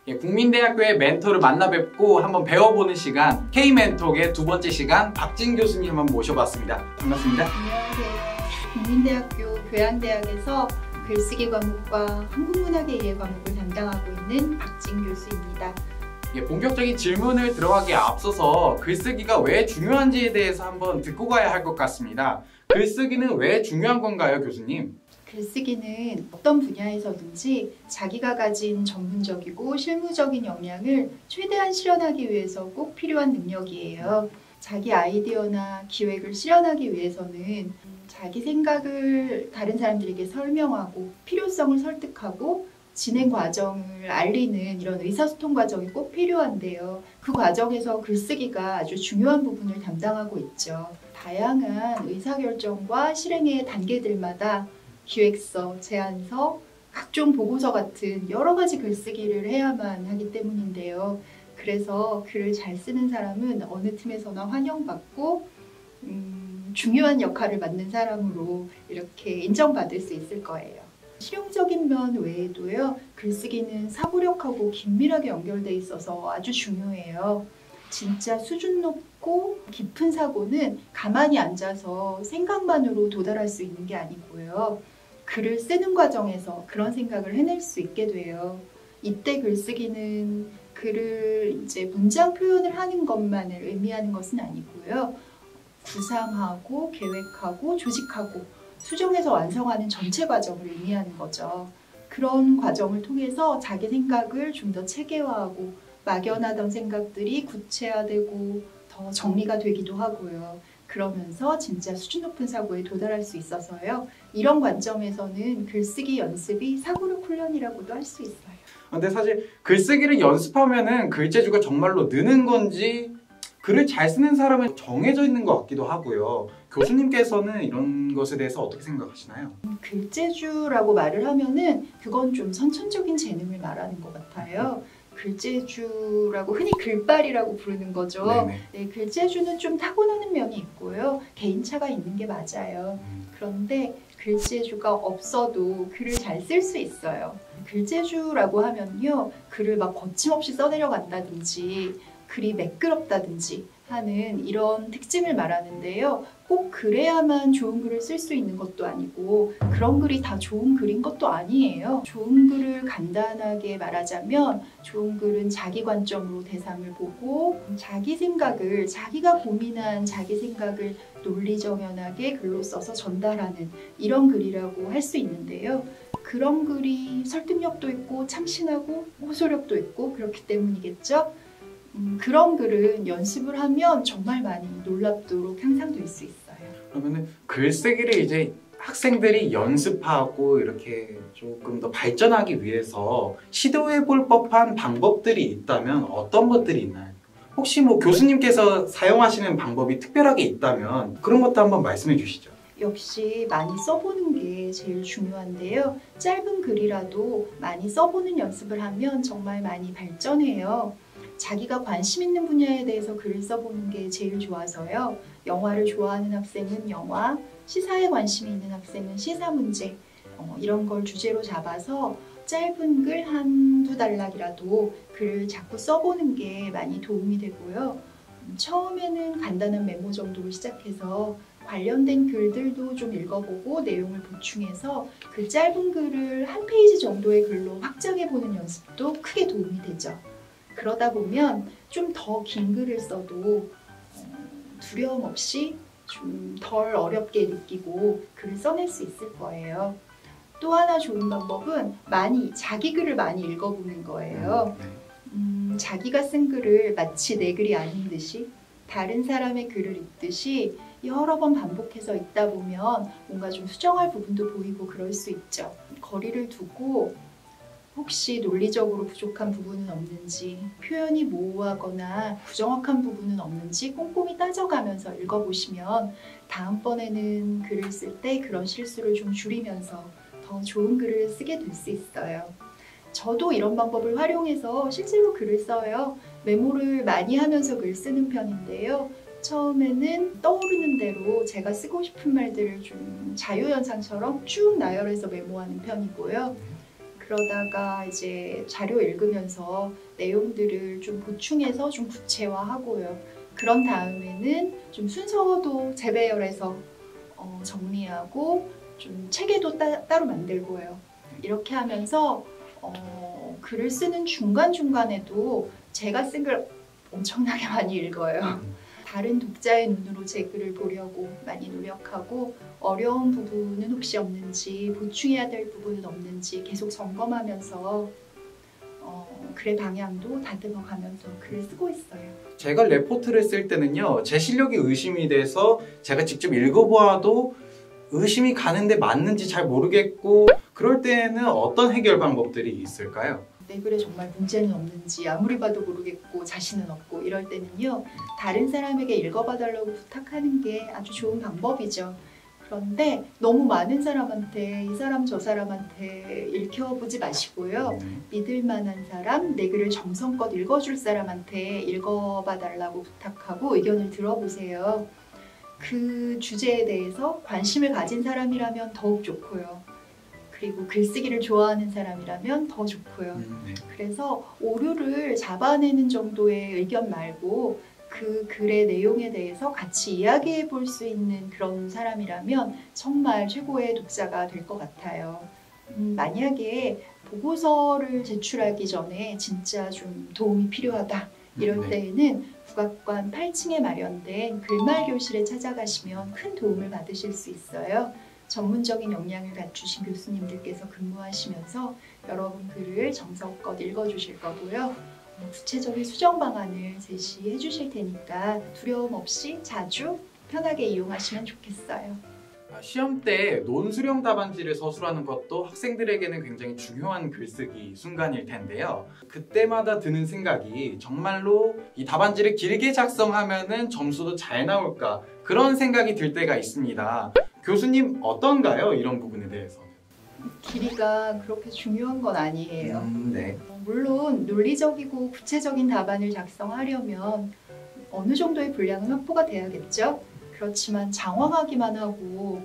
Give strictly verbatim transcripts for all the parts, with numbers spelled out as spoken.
예, 국민대학교의 멘토를 만나 뵙고 한번 배워보는 시간, K-멘톡의 두 번째 시간 박진 교수님 한번 모셔봤습니다. 반갑습니다. 안녕하세요. 국민대학교 교양대학에서 글쓰기 과목과 한국문학의 이해 과목을 담당하고 있는 박진 교수입니다. 예, 본격적인 질문을 들어가기에 앞서서 글쓰기가 왜 중요한지에 대해서 한번 듣고 가야 할 것 같습니다. 글쓰기는 왜 중요한 건가요, 교수님? 글쓰기는 어떤 분야에서든지 자기가 가진 전문적이고 실무적인 역량을 최대한 실현하기 위해서 꼭 필요한 능력이에요. 자기 아이디어나 기획을 실현하기 위해서는 자기 생각을 다른 사람들에게 설명하고 필요성을 설득하고 진행 과정을 알리는 이런 의사소통 과정이 꼭 필요한데요. 그 과정에서 글쓰기가 아주 중요한 부분을 담당하고 있죠. 다양한 의사결정과 실행의 단계들마다 기획서, 제안서, 각종 보고서 같은 여러 가지 글쓰기를 해야만 하기 때문인데요. 그래서 글을 잘 쓰는 사람은 어느 팀에서나 환영받고 음, 중요한 역할을 맡는 사람으로 이렇게 인정받을 수 있을 거예요. 실용적인 면 외에도요, 글쓰기는 사고력하고 긴밀하게 연결돼 있어서 아주 중요해요. 진짜 수준 높고 깊은 사고는 가만히 앉아서 생각만으로 도달할 수 있는 게 아니고요. 글을 쓰는 과정에서 그런 생각을 해낼 수 있게 돼요. 이때 글쓰기는 글을 이제 문장 표현을 하는 것만을 의미하는 것은 아니고요. 구상하고 계획하고 조직하고 수정해서 완성하는 전체 과정을 의미하는 거죠. 그런 과정을 통해서 자기 생각을 좀 더 체계화하고 막연하던 생각들이 구체화되고 더 정리가 되기도 하고요. 그러면서 진짜 수준 높은 사고에 도달할 수 있어서요. 이런 관점에서는 글쓰기 연습이 사고력 훈련이라고도 할 수 있어요. 근데 사실 글쓰기를 연습하면은 글재주가 정말로 느는 건지 글을 잘 쓰는 사람은 정해져 있는 것 같기도 하고요. 교수님께서는 이런 것에 대해서 어떻게 생각하시나요? 글재주라고 말을 하면은 그건 좀 선천적인 재능을 말하는 것 같아요. 글재주라고 흔히 글빨이라고 부르는 거죠. 네, 글재주는 좀 타고나는 면이 있고요. 개인차가 있는 게 맞아요. 그런데 글재주가 없어도 글을 잘 쓸 수 있어요. 글재주라고 하면요, 글을 막 거침없이 써내려간다든지 글이 매끄럽다든지 하는 이런 특징을 말하는데요. 꼭 그래야만 좋은 글을 쓸 수 있는 것도 아니고 그런 글이 다 좋은 글인 것도 아니에요. 좋은 글을 간단하게 말하자면 좋은 글은 자기 관점으로 대상을 보고 자기 생각을, 자기가 고민한 자기 생각을 논리정연하게 글로 써서 전달하는 이런 글이라고 할 수 있는데요. 그런 글이 설득력도 있고 참신하고 호소력도 있고 그렇기 때문이겠죠. 음, 그런 글은 연습을 하면 정말 많이 놀랍도록 향상될 수 있어요. 그러면은 글쓰기를 이제 학생들이 연습하고 이렇게 조금 더 발전하기 위해서 시도해 볼 법한 방법들이 있다면 어떤 것들이 있나요? 혹시 뭐 교수님께서 사용하시는 방법이 특별하게 있다면 그런 것도 한번 말씀해 주시죠. 역시 많이 써보는 게 제일 중요한데요. 짧은 글이라도 많이 써보는 연습을 하면 정말 많이 발전해요. 자기가 관심 있는 분야에 대해서 글을 써보는 게 제일 좋아서요. 영화를 좋아하는 학생은 영화, 시사에 관심이 있는 학생은 시사 문제, 어, 이런 걸 주제로 잡아서 짧은 글 한두 단락이라도 글을 자꾸 써보는 게 많이 도움이 되고요. 음, 처음에는 간단한 메모 정도로 시작해서 관련된 글들도 좀 읽어보고 내용을 보충해서 그 짧은 글을 한 페이지 정도의 글로 확장해보는 연습도 크게 도움이 되죠. 그러다 보면 좀 더 긴 글을 써도 두려움 없이 좀 덜 어렵게 느끼고 글을 써낼 수 있을 거예요. 또 하나 좋은 방법은 많이 자기 글을 많이 읽어보는 거예요. 음, 자기가 쓴 글을 마치 내 글이 아닌 듯이 다른 사람의 글을 읽듯이 여러 번 반복해서 읽다 보면 뭔가 좀 수정할 부분도 보이고 그럴 수 있죠. 거리를 두고 혹시 논리적으로 부족한 부분은 없는지, 표현이 모호하거나 부정확한 부분은 없는지 꼼꼼히 따져가면서 읽어보시면 다음번에는 글을 쓸 때 그런 실수를 좀 줄이면서 더 좋은 글을 쓰게 될 수 있어요. 저도 이런 방법을 활용해서 실제로 글을 써요. 메모를 많이 하면서 글 쓰는 편인데요. 처음에는 떠오르는 대로 제가 쓰고 싶은 말들을 좀 자유연상처럼 쭉 나열해서 메모하는 편이고요. 그러다가 이제 자료 읽으면서 내용들을 좀 보충해서 좀 구체화하고요. 그런 다음에는 좀 순서도 재배열해서 어, 정리하고 좀 체계도 따, 따로 만들고요. 이렇게 하면서 어, 글을 쓰는 중간중간에도 제가 쓴 글 엄청나게 많이 읽어요. 다른 독자의 눈으로 제 글을 보려고 많이 노력하고 어려운 부분은 혹시 없는지, 보충해야 될 부분은 없는지 계속 점검하면서 어, 글의 방향도 다듬어가면서 글을 쓰고 있어요. 제가 레포트를 쓸 때는요, 제 실력이 의심이 돼서 제가 직접 읽어보아도 의심이 가는데 맞는지 잘 모르겠고, 그럴 때는 어떤 해결 방법들이 있을까요? 내 글에 정말 문제는 없는지 아무리 봐도 모르겠고 자신은 없고 이럴 때는요, 다른 사람에게 읽어봐달라고 부탁하는 게 아주 좋은 방법이죠. 그런데 너무 많은 사람한테 이 사람 저 사람한테 읽혀보지 마시고요. 믿을 만한 사람, 내 글을 정성껏 읽어줄 사람한테 읽어봐달라고 부탁하고 의견을 들어보세요. 그 주제에 대해서 관심을 가진 사람이라면 더욱 좋고요. 그리고 글쓰기를 좋아하는 사람이라면 더 좋고요. 음, 네. 그래서 오류를 잡아내는 정도의 의견 말고 그 글의 내용에 대해서 같이 이야기해 볼 수 있는 그런 사람이라면 정말 최고의 독자가 될 것 같아요. 음, 만약에 보고서를 제출하기 전에 진짜 좀 도움이 필요하다 이럴 네. 때에는 국악관 팔 층에 마련된 글말 교실에 찾아가시면 큰 도움을 받으실 수 있어요. 전문적인 역량을 갖추신 교수님들께서 근무하시면서 여러분 글을 정성껏 읽어주실 거고요. 구체적인 수정 방안을 제시해 주실 테니까 두려움 없이 자주 편하게 이용하시면 좋겠어요. 시험 때 논수령 답안지를 서술하는 것도 학생들에게는 굉장히 중요한 글쓰기 순간일 텐데요. 그때마다 드는 생각이 정말로 이 답안지를 길게 작성하면은 점수도 잘 나올까, 그런 생각이 들 때가 있습니다. 교수님 어떤가요? 이런 부분에 대해서는. 길이가 그렇게 중요한 건 아니에요. 음, 네. 물론 논리적이고 구체적인 답안을 작성하려면 어느 정도의 분량은 확보가 돼야겠죠. 그렇지만 장황하기만 하고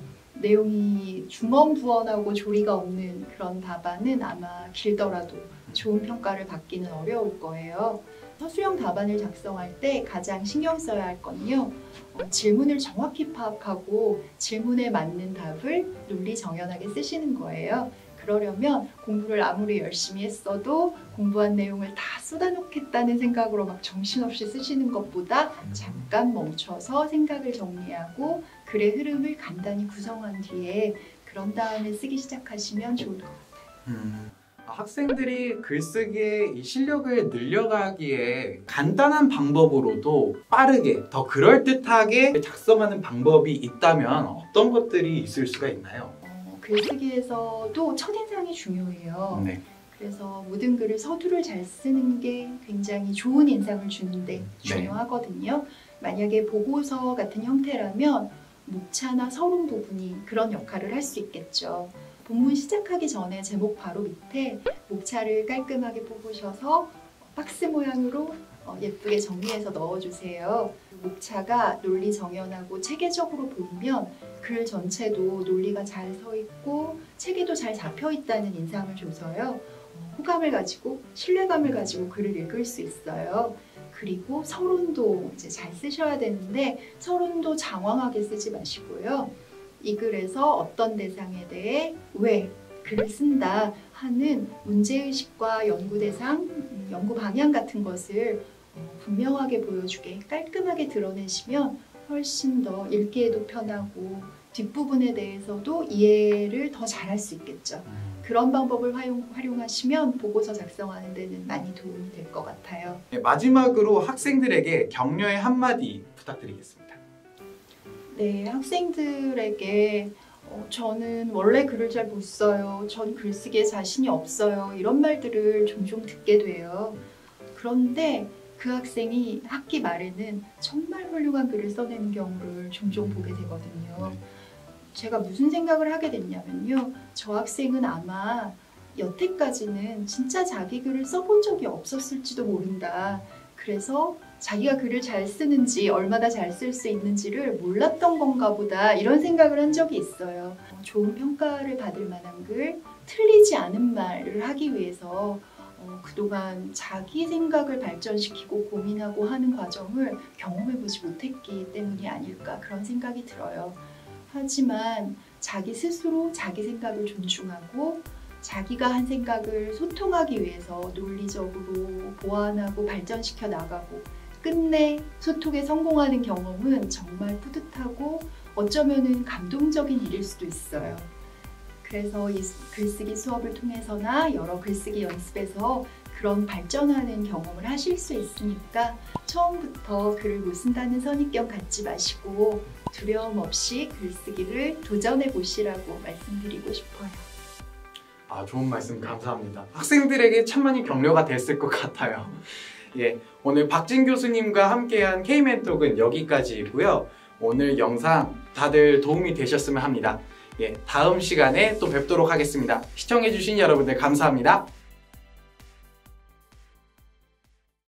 내용이 중언부언하고 조리가 없는 그런 답안은 아마 길더라도 좋은 평가를 받기는 어려울 거예요. 서술형 답안을 작성할 때 가장 신경 써야 할 건요, 어, 질문을 정확히 파악하고 질문에 맞는 답을 논리정연하게 쓰시는 거예요. 그러려면 공부를 아무리 열심히 했어도 공부한 내용을 다 쏟아놓겠다는 생각으로 막 정신없이 쓰시는 것보다 잠깐 멈춰서 생각을 정리하고 글의 흐름을 간단히 구성한 뒤에 그런 다음에 쓰기 시작하시면 좋을 것 같아요. 음, 학생들이 글쓰기의 이 실력을 늘려가기에 간단한 방법으로도 빠르게, 더 그럴듯하게 작성하는 방법이 있다면 어떤 것들이 있을 수가 있나요? 어, 글쓰기에서도 첫인상이 중요해요. 네. 그래서 모든 글을 서두를 잘 쓰는 게 굉장히 좋은 인상을 주는데 중요하거든요. 만약에 보고서 같은 형태라면 목차나 서론 부분이 그런 역할을 할 수 있겠죠. 본문 시작하기 전에 제목 바로 밑에 목차를 깔끔하게 뽑으셔서 박스 모양으로 예쁘게 정리해서 넣어주세요. 목차가 논리 정연하고 체계적으로 보이면 글 전체도 논리가 잘 서 있고 체계도 잘 잡혀 있다는 인상을 줘서요, 호감을 가지고 신뢰감을 가지고 글을 읽을 수 있어요. 그리고 서론도 이제 잘 쓰셔야 되는데 서론도 장황하게 쓰지 마시고요. 이 글에서 어떤 대상에 대해 왜 글을 쓴다 하는 문제의식과 연구 대상, 연구 방향 같은 것을 분명하게 보여주게 깔끔하게 드러내시면 훨씬 더 읽기에도 편하고 뒷부분에 대해서도 이해를 더 잘할 수 있겠죠. 그런 방법을 활용, 활용하시면 보고서 작성하는 데는 많이 도움이 될 것 같아요. 네, 마지막으로 학생들에게 격려의 한마디 부탁드리겠습니다. 네, 학생들에게 어, 저는 원래 글을 잘 못 써요. 전 글쓰기에 자신이 없어요. 이런 말들을 종종 듣게 돼요. 그런데 그 학생이 학기 말에는 정말 훌륭한 글을 써내는 경우를 종종 보게 되거든요. 제가 무슨 생각을 하게 됐냐면요, 저 학생은 아마 여태까지는 진짜 자기 글을 써본 적이 없었을지도 모른다. 그래서 자기가 글을 잘 쓰는지 얼마나 잘 쓸 수 있는지를 몰랐던 건가 보다 이런 생각을 한 적이 있어요. 좋은 평가를 받을 만한 글, 틀리지 않은 말을 하기 위해서 어, 그동안 자기 생각을 발전시키고 고민하고 하는 과정을 경험해보지 못했기 때문이 아닐까 그런 생각이 들어요. 하지만 자기 스스로 자기 생각을 존중하고 자기가 한 생각을 소통하기 위해서 논리적으로 보완하고 발전시켜 나가고 끝내 소통에 성공하는 경험은 정말 뿌듯하고 어쩌면은 감동적인 일일 수도 있어요. 그래서 이 글쓰기 수업을 통해서나 여러 글쓰기 연습에서 그런 발전하는 경험을 하실 수 있으니까 처음부터 글을 못 쓴다는 선입견 갖지 마시고 두려움 없이 글쓰기를 도전해 보시라고 말씀드리고 싶어요. 아, 좋은 말씀 감사합니다. 학생들에게 참 많이 격려가 됐을 것 같아요. 예, 오늘 박진 교수님과 함께한 K멘톡은 여기까지이고요. 오늘 영상 다들 도움이 되셨으면 합니다. 예, 다음 시간에 또 뵙도록 하겠습니다. 시청해주신 여러분들 감사합니다.